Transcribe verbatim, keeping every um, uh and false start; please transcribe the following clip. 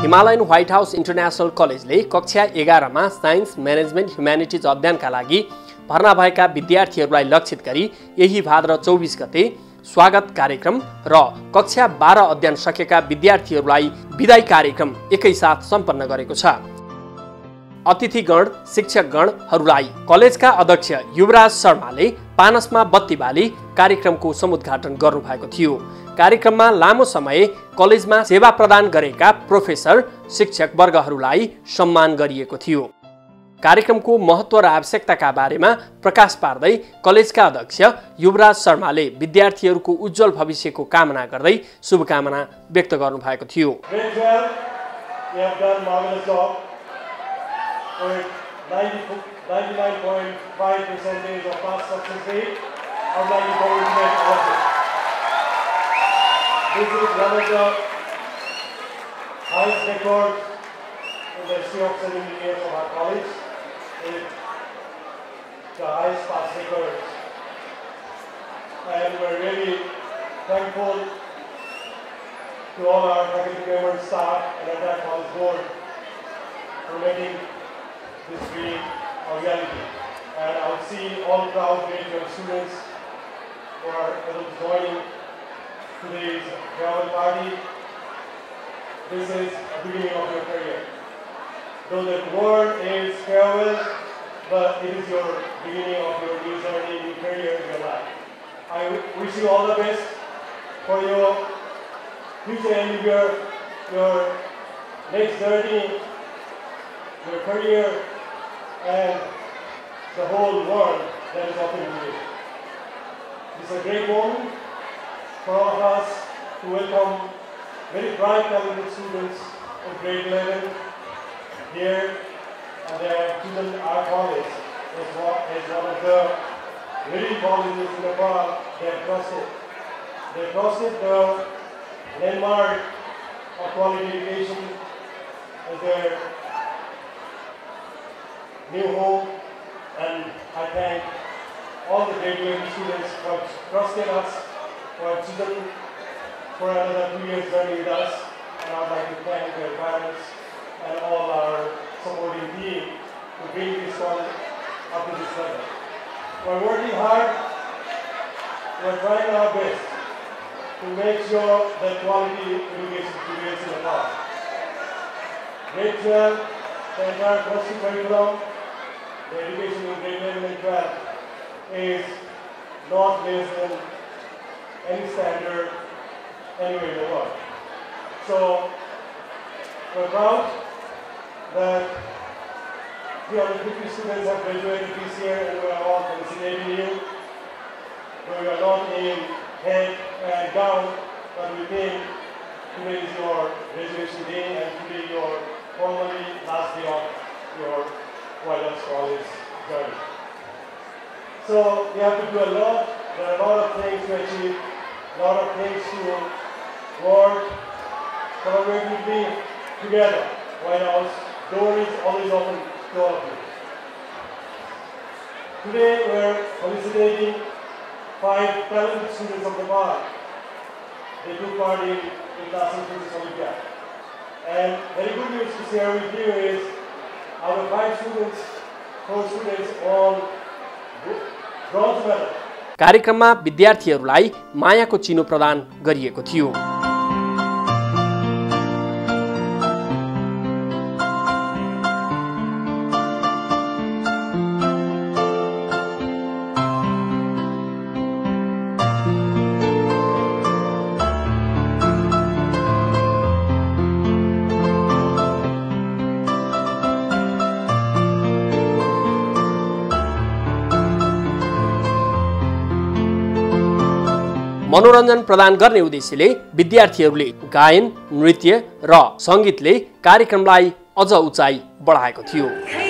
Himalayan white house international कलेजले कक्षा एघार मा साइन्स म्यानेजमेन्ट ह्युम्यानिटिज अध्ययनका लागि भर्ना भएका विद्यार्थीहरूलाई लक्षित गरी यही भाद्र चौबिस गते स्वागत कार्यक्रम र कक्षा बाह्र अध्ययन सकेका विद्यार्थीहरूलाई विदाई कार्यक्रम एकैसाथ सम्पन्न गरेको छ। अतिथिगण शिक्षकगणहरूलाई कलेजका अध्यक्ष युवराज शर्माले पानसमा बत्ती बाली कार्यक्रमको समुद्घाटन गर्नुभएको थियो। कार्यक्रममा लामो समय कलेजमा सेवा प्रदान गरेका प्रोफेसर शिक्षक वर्गहरूलाई सम्मान गरिएको थियो। कार्यक्रमको महत्त्व र आवश्यकताका बारेमा प्रकाश पार्दै कलेजका अध्यक्ष युवराज शर्माले विद्यार्थीहरूको उज्जवल भविष्यको कामना गर्दै शुभकामना व्यक्त गर्नुभएको थियो। This is one of the highest records in the history of seventy years of our college. It's the highest pass record. And we're really thankful to all our faculty members, staff, and entire college board for making this dream a reality. And I would see all proud graduate students who are able to join in today's farewell party. This is the beginning of your career. Though the word is farewell, but it is your beginning of your new journey, new career in your life. I wish you all the best for your future endeavor, your next journey, your career, and the whole world that is open to you. It's a great moment for all of us to welcome very bright, talented students of grade eleven here at the Int'L Our College. It's one of the leading colleges in Nepal. They have crossed it. They have crossed it the landmark of quality education as their new home, and I thank all the grade eleven students who have trusted us, who have chosen for another two years journey with us, and I would like to thank their parents and all our supporting team to bring this one up to this level. We're working hard, we're trying our best to make sure that quality education prevails in the past. Grade twelve, the entire course curriculum, the education in grade eleven and twelve is not less than any standard anywhere in the world. So we're proud that three hundred fifty students have graduated this year, and we are all felicitating you. We are not in head and down, but we think today is your graduation day, and today your formally last day of your Whithouse College journey. So we have to do a lot. There are a lot of things to achieve, a lot of things to work collaboratively together. Whithouse door is always open to all of you. Today we are felicitating five talented students of Nepal. They took part in the Classroom Physics Olympiad. And very good news to share with you is out of five students, four students won bronze medal. कार्यक्रममा विद्यार्थीहरूलाई मायाको चिनो प्रदान गरिएको थियो। मनोरञ्जन प्रदान गर्ने उद्देश्यले विद्यार्थीहरूले गायन, नृत्य र सङ्गीतले कार्यक्रमलाई अझ उचाइ बढाएको थियो।